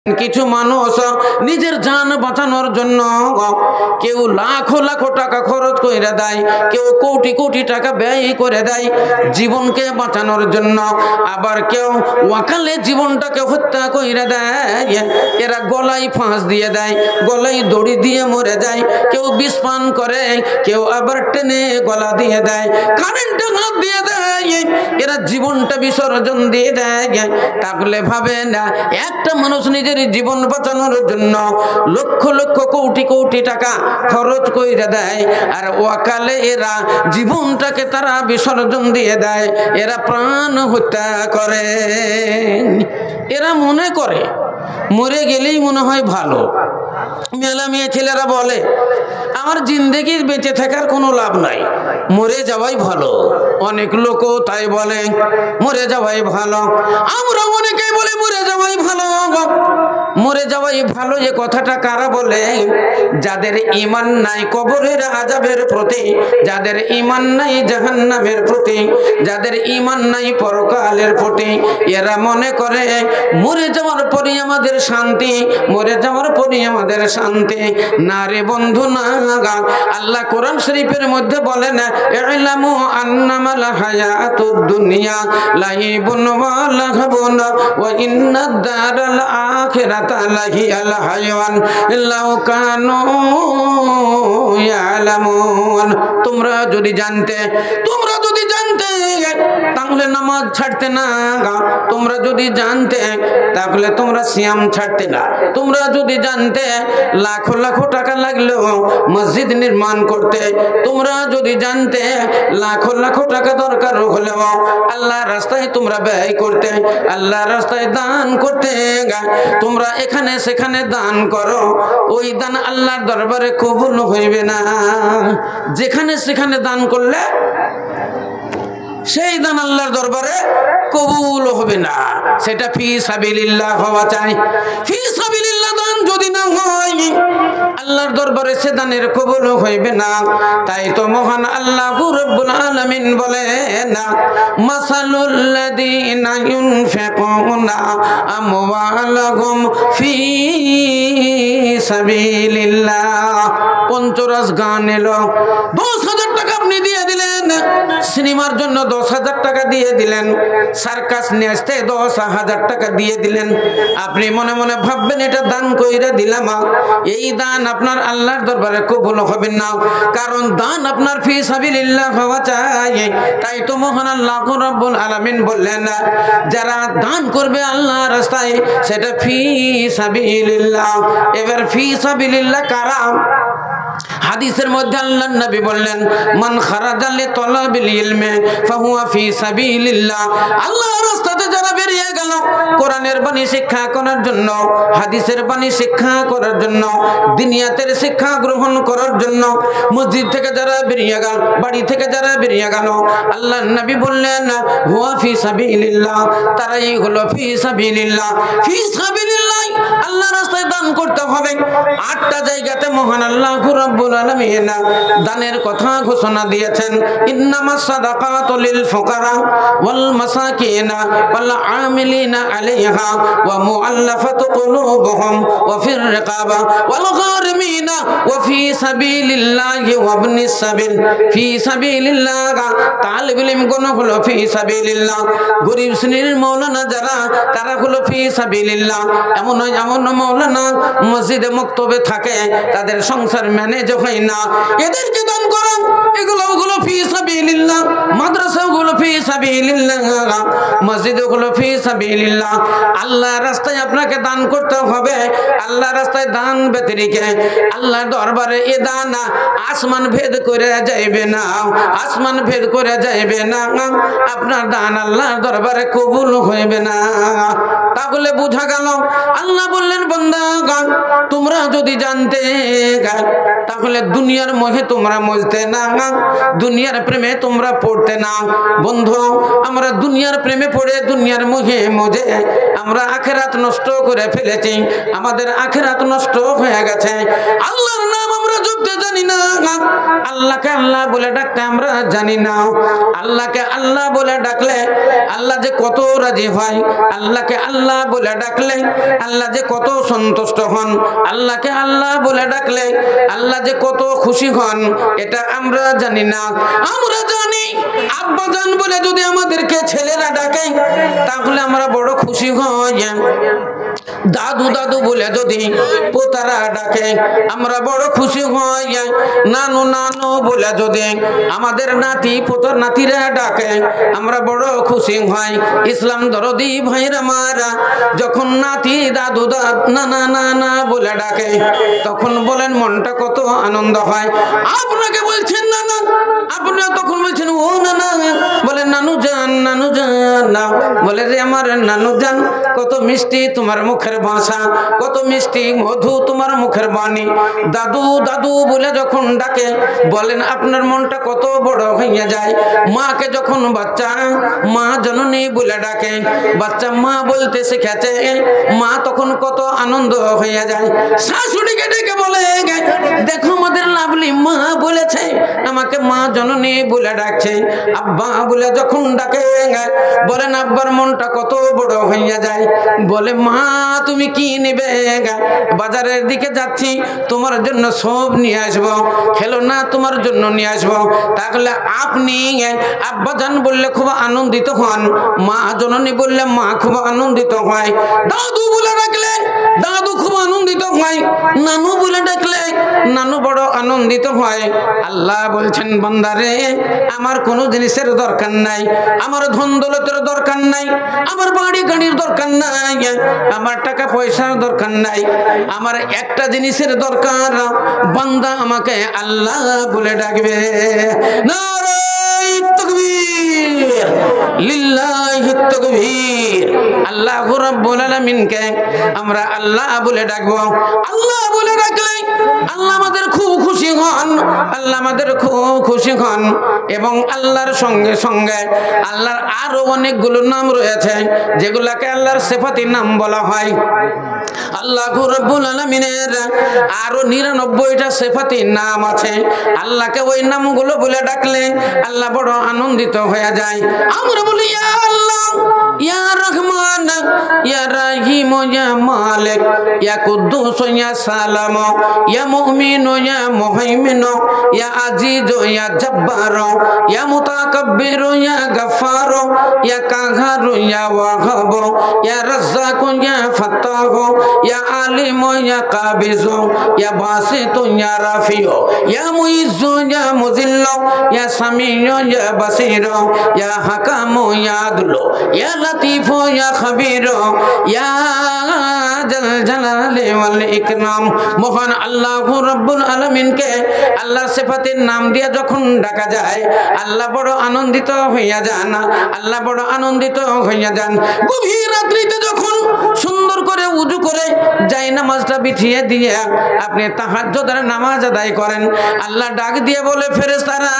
কিছু মানুষ নিজের জান বাঁচানোর জন্য কেউ লাখো লাখো টাকা খরচ করে দেয়, কেউ কোটি কোটি টাকা ব্যয় করে দেয় জীবনকে বাঁচানোর জন্য, আবার কেউ ওয়াকালে জীবনটাকে হত্যা করে দেয়। এরা গলায় ফাঁস দিয়ে দেয়, গলায় দড়ি দিয়ে মরে যায়, কেউ বিষ পান করে, কেউ আবার টেনে গলা দিয়ে দেয়, কারেন্টে হাত দিয়ে দেয়, এরা জীবনটা বিসর্জন দিয়ে দেয়। তাহলে ভাবে না একটা মানুষ নিজের জীবন বাঁচানোর জন্য লক্ষ লক্ষ কোটি কোটি টাকা খরচ করে দেয়, আর ওয়াকালে এরা জীবনটাকে তারা বিসর্জন দিয়ে দেয়, এরা প্রাণ হত্যা করে। এরা মনে করে মরে গেলেই মনে হয় ভালো। মেলা মেয়ে ছেলেরা বলে আমার জিন্দেগি বেঁচে থাকার কোনো লাভ নাই, মরে যাওয়াই ভালো। অনেক লোকও তাই বলে মরে যাওয়াই ভালো। আমরা অনেকেই বলে মরে যাওয়াই ভালো। মরে যাওয়াই ভালো এ কথাটা কারা বলে? যাদের ঈমান নাই কবরের আযাবের প্রতি, যাদের ঈমান নাই জাহান্নামের প্রতি, যাদের ঈমান নাই পরকালের প্রতি, এরা মনে করে মরে যাওয়ার পরে আমাদের শান্তি, মরে যাওয়ার পরে আমাদের শান্তি। না রে বন্ধু না, আল্লাহ কোরআন শরীফের মধ্যে বলেন ইলামু আন্নামাল হায়াতুদ দুনিয়া লাইবুন ওয়া লাহবুন ওয়া ইন্নাদ দারাল আখিরাতা লাহিয়াল হায়াওয়ান লাউ কানু ইয়ালামুন। তোমরা যদি জানতে তাহলে নামাজ ছাড়তে না, তোমরা যদি জানতে তাহলে তোমরা সিয়াম ছাড়তে না, তোমরা যদি জানতে লাখো লাখো টাকা লাগলেও মসজিদ নির্মাণ করতে, তোমরা যদি জানতে লাখো লাখো টাকা দরকার হলেও আল্লাহর রাস্তায় তোমরা ব্যয় করতে, আল্লাহর রাস্তায় দান করতে, তোমরা এখানে সেখানে দান করো, ওই দান আল্লাহর দরবারে কবুল হইবে না। যেখানে সেখানে দান করলে সেই দান আল্লাহর দরবারে কবুল হবে না। সেটা ফি সাবিলিল্লাহ হওয়া চাই। ফি সাবিলিল্লাহ দান যদি না হয় আল্লাহর দরবারে সে দানের কবুল হইবে না। তাই তো মহান আল্লাহ রাব্বুল আলামিন বলেন মাসালুল লাযিনা ইউনফিকুনা আমওয়ালাহুম ফি সাবিলিল্লাহ। পঞ্চরস গান এলো, 10,000 টাকা আপনি দিয়ে দিলেন, সিনেমার জন্য 10,000 টাকা দিয়ে দিলেন, সার্কাস নিয়ে আসতে 10,000 টাকা দিয়ে দিলেন। আপনি মনে মনে ভাববেন এটা দান কইরা দিলাম, এই দান আপনার আল্লাহর দরবারে কবুল হবে না, কারণ দান আপনার ফি সাবিলিল্লাহ হওয়া চাই। তাই তো মহান আল্লাহ রাব্বুল আলামিন বললেন যারা দান করবে আল্লাহর রাস্তায় সেটা ফি সাবিলিল্লাহ। এবার ফি সাবিলিল্লাহ কারা? হাদিসের মধ্যে আল্লাহর নবী বললেন মান খারাজা লিতালাবিল ইলমি ফাহুয়া ফি সাবিলিল্লাহ। আল্লাহর রাস্তাতে যারা বেরিয়ে গেল কোরআনের বাণী শিক্ষা করার জন্য, হাদিসের বাণী শিক্ষা করার জন্য, দুনিয়াতের শিক্ষা গ্রহণ করার জন্য, মসজিদ থেকে যারা বেরিয়ে গেল, বাড়ি থেকে যারা বেরিয়ে গেল, আল্লাহর নবী বললেন হুয়া ফি সাবিলিল্লাহ, তারাই হলো ফি সাবিলিল্লাহ। ফি সাবিলিল্লাহ আল্লাহর রাস্তায় দান করতে হবে। 8টা জায়গাতে মহান আল্লাহ রাব্বুল আলামিন দানের কথা ঘোষণা দিয়েছেন। ইন্নামাস সাদাকাতু লিল ফুকারা ওয়াল মাসাকিনা ওয়াল আমিলিনা আলাইহা ওয়া মুআল্লাফাতু কুলুবুহুম ওয়া ফির রিকাবা ওয়াল গারিমিনা ওয়া ফি সাবিলিল্লাহি ওয়া ইবনিস সাবিল। ফি সাবিলিল্লাহ তালিবুল ইলম কোন হলো ফি সাবিলিল্লাহ, গরীব শ্রেণীর মাওলানা যারা তারা হলো ফি সাবিলিল্লাহ। এমন মাওলানা মসজিদে মক্তবে থাকে, তাদের সংসার ম্যানেজ হয় না, এদেরকে দান করো, এগুলো হলো ফি সাবিলিল্লাহ। মাদ্রাসাগুলো ফি সাবিলিল্লাহ, মসজিদগুলো ফি সাবিলিল্লাহ। আল্লাহর রাস্তায় আপনাকে দান করতে হবে। আল্লাহর রাস্তায় দান ব্যতিরেকে আল্লাহর দরবারে এ দান আসমান ভেদ করে যাইবে না, আসমান ভেদ করে যাইবে না, আপনার দান আল্লাহর দরবারে কবুল হইবে না। তাহলে বোঝা গেল আল্লাহ বললেন বান্দা তোমরা যদি জানতে তাহলে দুনিয়ার মোহে তোমরা মজতে না, দুনিয়ার প্রেমে তোমরা পড়তে না। বন্ধু, আমরা দুনিয়ার প্রেমে পড়ে দুনিয়ার মোহে মজে আমরা আখিরাত নষ্ট করে ফেলেছি, আমাদের আখিরাত নষ্ট হয়ে গেছে। আল্লাহর নাম আমরা বলতে জানি না, আল্লাহকে আল্লাহ বলে ডাকতে আমরা জানি না। আল্লাহকে আল্লাহ বলে ডাকলে আল্লাহ যে কত রাজি হয়, আল্লাহকে আল্লাহ বলে ডাকলে আল্লাহ যে কত সন্তুষ্ট হন, আল্লাহকে আল্লাহ বলে ডাকলে আল্লাহ যে কত খুশি হন, এটা আমরা জানি না। আমরা জানি আব্বাজান বলে যদি আমাদেরকে ছেলেরা ডাকে তাহলে আমরা বড় খুশি হই। দাদু দাদু বলে যদি পোতারা ডাকে আমরা বড় খুশি হই। নানু নানু বলে যদি আমাদের নাতি পোতার নাতিরা ডাকে আমরা বড় খুশি হই। ইসলাম দরদি ভাইরা মারা যখন নাতি দাদু নানা নানা বলে ডাকে তখন বলেন মনটা কত আনন্দ হয়। আপনাকে বলছেন নানা, আপনি তখন বলছেন ও নানা, বলে নানু জান নানু জান না, বলে রে আমার নানু জান কত মিষ্টি তোমার মুখের ভাষা, কত মিষ্টি মধু তোমার মুখের বাণী। দাদু দাদু বলে যখন ডাকে বলেন আপনার মনটা কত বড় হইয়া যায়। মাকে যখন বাচ্চা মা জননী বলে ডাকে, বাচ্চা মা বলতে শিখেছে, মা তখন কত আনন্দ হইয়া যায়। শাশুড়িকে ডেকে বলে দেখো আমাদের লাভলি মা বলেছে আমাকে মা জননী বলে ডাকছে। আব্বা বলে যখন ডাকে বলেন আব্বার মনটা কত বড় হইয়া যায়। বলে মা তুমি কি নেবে? বাজারের দিকে যাচ্ছি তোমার জন্য সব নিয়ে আসবো, খেলনা তোমার জন্য নিয়ে আসবো। তাহলে আপনি আব্বাজান বললে খুব আনন্দিত হন, মা জননী বললে মা খুব আনন্দিত হয়। দাদু বলে ডাকলে দাদু খুব আনন্দিত হয়, নানু বলে ডাকলে নানু বড় আনন্দিত হয়। আল্লাহ বলছেন বান্দারে আমার কোনো জিনিসের দরকার নাই, আমার ধন দৌলতের দরকার নাই, আমার বাড়ি গাড়ির দরকার নাই, আমার টাকা পয়সার দরকার নাই, আমার একটা জিনিসের দরকার বান্দা আমাকে আল্লাহ বলে ডাকবে। নারায়ে তাকবীর, লিল্লাহি তাকবীর। আল্লাহ রাব্বুল আলামিনকে আমরা আল্লাহ বলে ডাকবো। আল্লাহ বলে ডাকলে আল্লাহ আমাদের খুব খুশি হন, আল্লাহ আমাদের খুব খুশি হন। এবং আল্লাহর সঙ্গে সঙ্গে আল্লাহর আরো অনেকগুলো নাম রয়েছে যেগুলাকে আল্লাহর সিফাতি নাম বলা হয়। আল্লাহ রাব্বুল আলামিনের আরো 99টা সিফাতি নাম আছে। আল্লাহকে ওই নামগুলো বলে ডাকলে আল্লাহ বড় আনন্দিত হয়ে যায়। আমরা বলি ইয়া আল্লাহ, ইয়া রহমান, ইয়া রাহিম, ইয়া মালিক, ইয়া কুদ্দুস, ইয়া সালাম, ইয়া মুমিন, ইয়া মুহাইমিন, ইয়া আজিজ, ইয়া জব্বার, ইয়া মুতাকাব্বির, ইয়া গফফার, ইয়া কাহার, ইয়া ওয়াহাব, ইয়া রাজ্জাক, ইয়া ফাত্তাহ, ইয়া আলিম, ইয়া কাবিজ, ইয়া বাসিত, ইয়া রাফি, ইয়া মুইজ, ইয়া মুজিল, ইয়া সামি, ইয়া বাসির, ইয়া হাকাম, ইয়া আদল, ইয়া লতিফ, ইয়া খবীর, ইয়া জাল জালালি ওয়াল ইকরাম। মহান আল্লাহ রাব্বুল আলামিনকে আল্লাহর সিফাতের নাম দিয়ে যখন ডাকা যায় আল্লাহ বড় আনন্দিত হইয়া যান, আল্লাহ বড় আনন্দিত হইয়া যান। গভীর রাত্রিতে যখন সুন্দর করে উযু করে যাই নামাজটা বিছিয়ে দিয়ে আপনি তাহাজ্জুদের নামাজ আদায় করেন, আল্লাহ ডাক দিয়ে বলে ফেরেশতারা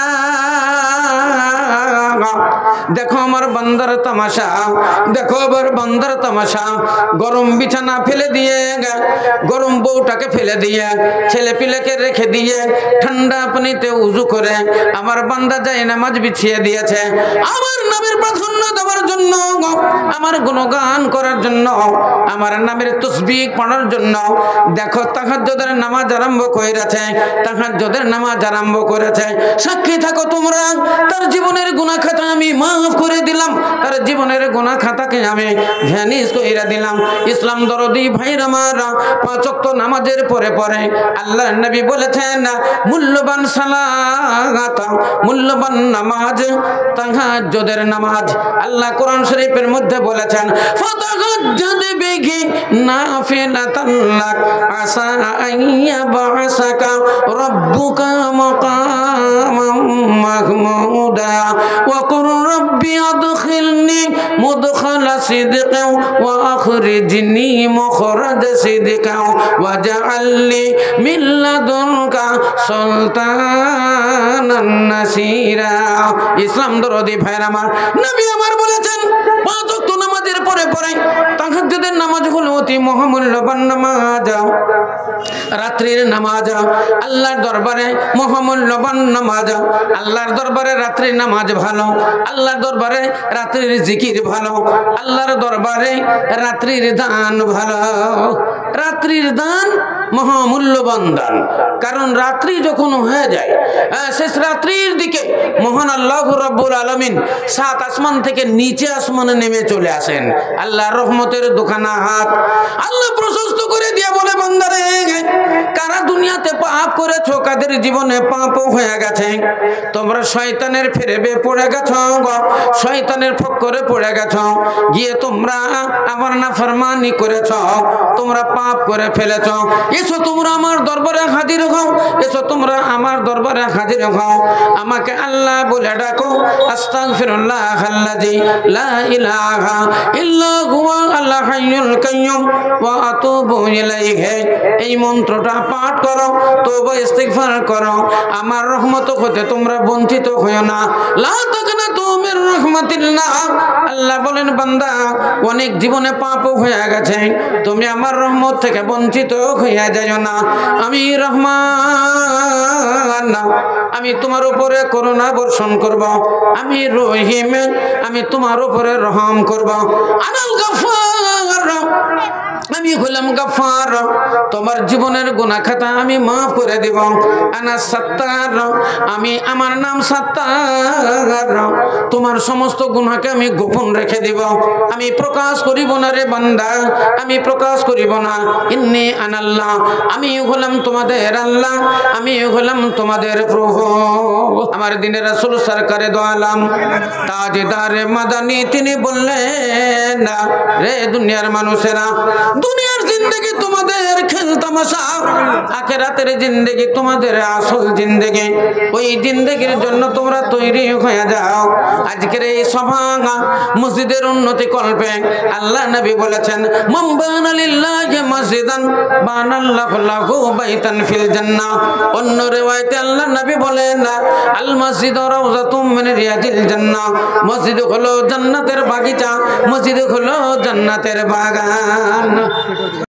দেখো আমার বান্দার তামাশা, দেখো আবার বান্দার তামাশা। গরম বিছানা ফেলে দিয়ে, গরম বউটাকে ফেলে দিয়ে, ছেলে পিলেকে রেখে দিয়ে ঠান্ডা পানিতে উযু করে আমার বান্দা যায় নামাজ বিছিয়ে দিয়েছে আমার নামের প্রাধান্য দেওয়ার জন্য, আমার গুণগান করার জন্য, আমার নামের তাসবিহ পড়ার জন্য। দেখো তাহাজ্জুদের নামাজ আরম্ভ করেছে, তাহাজ্জুদের নামাজ আরম্ভ করেছে। সাক্ষী থাকো তোমরা, তার জীবনের গুনাহ খাতা আমি মাফ করে দিলাম, তার জীবনের গুনাহ খাতাকে আমি ভ্যানিশ কইরা দিলাম। ইসলাম দরদি ভাইরা মারা 5 ওয়াক্ত নামাজের পরে পরে আল্লাহর নবী বলেছেন মূল্যবান সালাত, মূল্যবান নামাজ তাহাজ্জুদের নামাজ। আল্লাহ কোরআন শরীফের মধ্যে বলেছেন ফাতাহাজ্জাদ বিহি নাফিলাতান লাক আসা আইয়া বাসাকা রাব্বুকা মাকামাম মাহমুদা ওয়া কুর রাব্বি আদখিলনি মুদখালা সিদকা ওয়া আখরিজনি মুখরাজ সিদকা ওয়া জাআলনি মিন লাদুনকা সুলতানান নাসিরা। ইসলাম দরদি ভাইরা আমার, নবী আমার বলেছেন 5 ওয়াক্ত নামাজের পরে পরে তাহাজ্জুদের নামাজ হলো অতি মহামূল্যবান নামাজ। রাত্রির নামাজ আল্লাহর দরবারে মহামূল্যবান নামাজ। আল্লাহর দরবারে রাত্রির নামাজ ভালো, আল্লাহর দরবারে রাত্রির জিকির ভালো, আল্লাহর দরবারে রাত্রির দান ভালো। রাত্রির দান মহামূল্যবান দান, কারণ রাত্রি যখন হয়ে যায় শেষ রাত্রির দিকে মহান আল্লাহ রাব্বুল আলামিন 7 আসমান থেকে নিচে আসমানে নেমে চলে আসেন। আল্লাহর রহমতের দোকানাত আল্লাহ প্রশস্ত করে দিয়ে বলে, বান্দারে কারা দুনিয়াতে পাপ করেছো, কাদের জীবনে পাপ হয়ে গেছে, তোমরা শয়তানের ফেরেবে পড়ে গেছো, শয়তানের ফক্করে পড়ে গেছো, গিয়ে তোমরা আমার নাফরমানি করেছো, তোমরা পাপ করে ফেলেছো, এসো তোমরা আমার দরবারে হাজির হও, এসো তোমরা আমার দরবারে হাজির হও, আমাকে আল্লাহ বলে ডাকো, আস্তাগফিরুল্লাহ আল্লাযী লা ইলাহা ইল্লা হুয়া আল হাইয়ুল কাইয়্যুম ওয়া আতুবু ইলাইহি। এই মন্ত্রটা পাঠ করো, তওবা ইস্তিগফার করো, আমার রহমত হতে তোমরা বঞ্চিত হয়ো না। লা তাকনাতু মির রাহমাতিল্লাহ। আল্লাহ বলেন, বান্দা অনেক জীবনে পাপ হয়ে গেছে, তুমি আমার রহমত থেকে বঞ্চিত হইয়া যাইও না। আমি রহমান, আমি তোমার উপরে করুণা বর্ষণ করব, আমি রহিম, আমি তোমার উপরে রহম করব। আনাল গফফার, আমি হলাম গফফার, তোমার জীবনের গুনাহ খাতা আমি মাফ করে দেব। আনা সাত্তার, আমি আমার নাম সাত্তার, তোমার সমস্ত গুনাহকে আমি গোপন রেখে দেব, আমি প্রকাশ করিব না রে বান্দা, আমি প্রকাশ করিব না। ইন্নী আনাল্লাহ, আমি হলাম তোমাদের আল্লাহ, আমি হলাম তোমাদের প্রভু। আমার দিনের রাসূল সরকারে দো আলম তাজদারে মাদানী তিনি বললেন, রে দুনিয়ার মানুষেরা, দুনিয়ার জিন্দেগি তোমাদের খেল তামাশা, আখিরাতের জিন্দেগি তোমাদের আসল জিন্দেগি। ওই জিন্দেগির জন্য তোমরা তৈরি হয়ে যাও। আজকের এই সভা মসজিদের উন্নতি কল্পে আল্লাহ নবী বলেছেন, মান বানা লিল্লাহি মসজিদান বানাল্লাহু লাহু বাইতান ফিল জান্নাহ। অন্য riwayate আল্লাহ নবী বলেন, আল মসজিদু রাউযাতুম মিন রিয়াদিল জান্নাহ। মসজিদ হলো জান্নাতের বাগিচা, মসজিদ হলো জান্নাতের বাগান।